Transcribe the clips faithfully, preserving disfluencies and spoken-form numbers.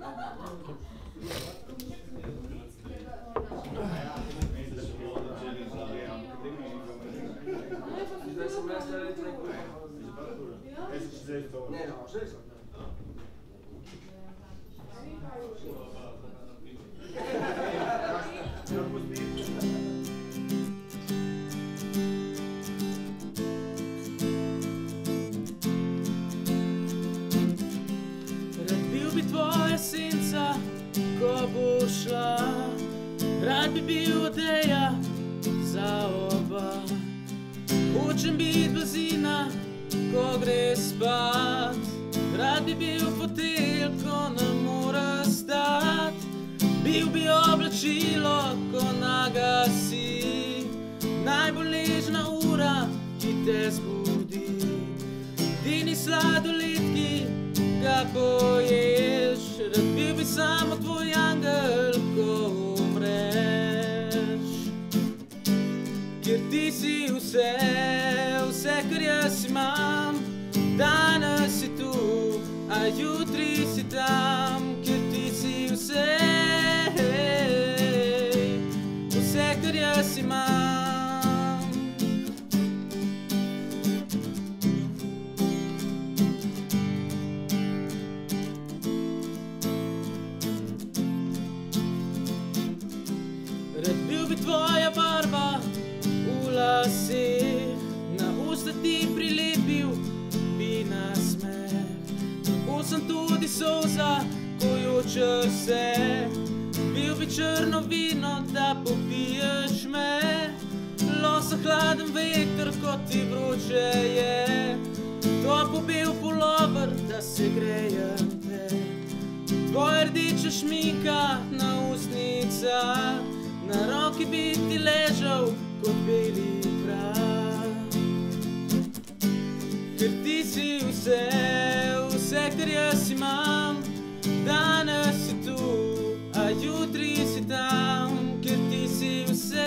Zdaj sem jaz stari trek. Ne, no, že sem. Rad bil bi tvoja senca, ko bo šla, rad bi bil odeja za oba. Hočem bit blazina, ko gre spat, rad bi bil fotelj, ko ne mora stat. Bil bi oblačilo, ko naga si, najbolj nežna ura, ki te zbudi. Edini sladoled, ki ga poješ, rad bil bi samo tvoj angel, ko umreš. Ker ti si vse, vse, kar jaz imam, danes si tu, a jutri si tam. Ker ti si vse, vse, kar jaz imam. Rad bil bi tvoja barva v laseh, na usta ti prilepil bi nasmeh. Tako sem tudi solza, ko jočeš se, bil bi črno vino, da popiješ me. Losa hladen veter, ko ti vroče je, topel bel pulover, da se grejem te. Tvoja rdeča šminka na ustnicah, na roki bi ti ležal kot beli prah. Ker ti si vse, vse, kar jaz imam, danes si tu, a jutri si tam. Ker ti si vse,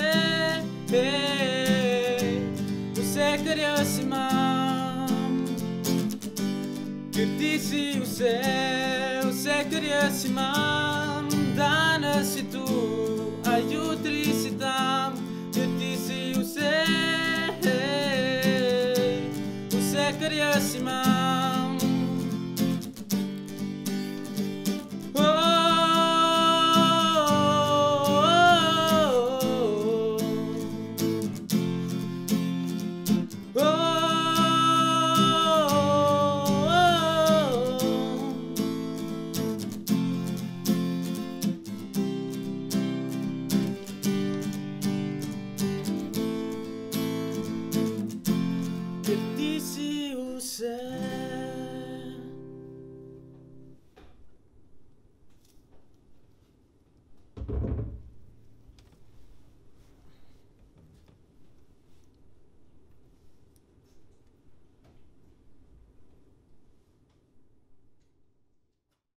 vse, kar jaz imam. Ker ti si vse, vse, kar jaz imam, danes si tu, a jutri si tam. Ker ti si vse, vse, kar jaz imam.